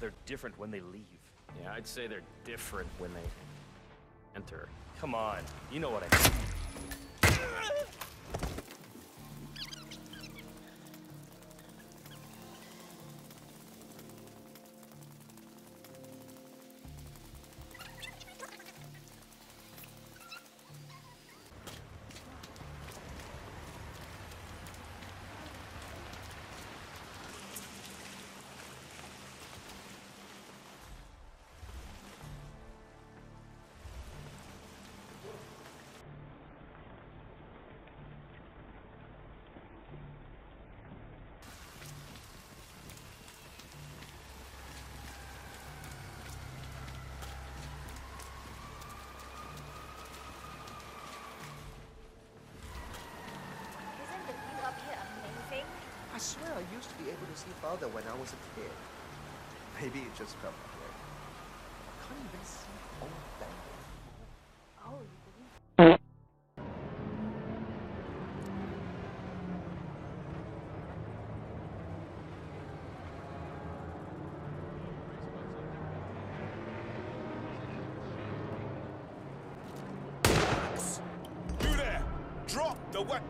they're different when they leave. Yeah, I'd say they're different when they enter. Come on, you know what I mean. I swear I used to be able to see farther when I was a kid. Maybe it just felt that way. I can't even see all that. Oh, you believe? You there! Drop the weapon!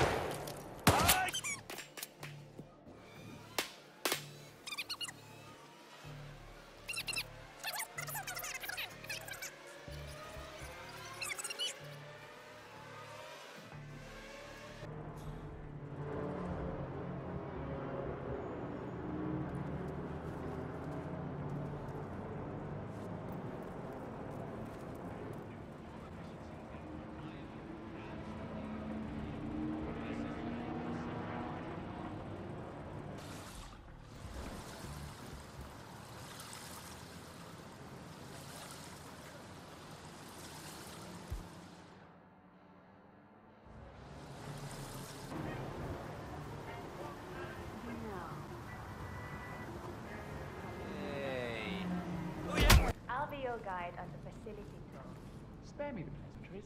I'll be your guide on the facility tour. Spare me the pleasantries.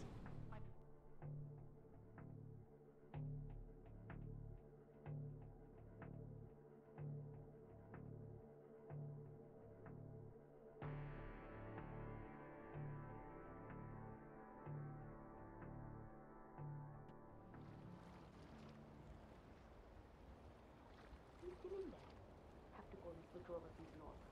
Who's still in there? Have to go and switch over some north.